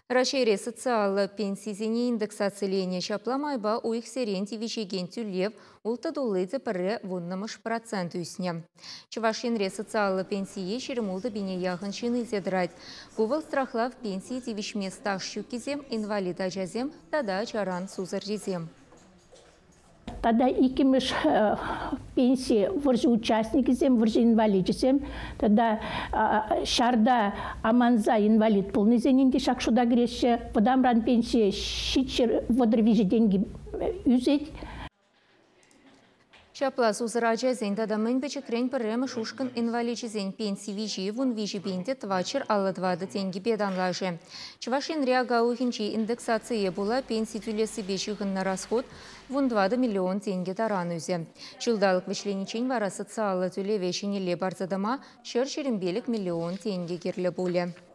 Рашире социалы пенсизине индексацияление шапламайба у их серенти вичеген тюлев ултадулыйцы пыры вуннамыш процент үсне. Чувашинре социалы пенсии шеремулды бине яғын шины зедрать. Кувал страхлав пенсии тивишме стаж щукизем, инвалида жазем, тада чаран сузар жезем. Тогда икимыш пенсии выржи участникизем, выржи инвалидизем. Тогда шарда аманза инвалид полный зенинди шакшуда греше. Подамран пенсии щичер водрвижи деньги юзеть. Шаплас узыража зен тадамын бечекрен пыррем шушкан инвалидизен пенсии вижи вун вижи бенте твачер алладвады тенги беданлаже. Чувашин реагаухинчи индексация була пенсии тюлесы бечигын на расход вун 2 миллион тенге таран үзе. Чылдалық вишленичень вара социалы тюле вешенеле барзадама шер шерембелік миллион тенге керлі буле.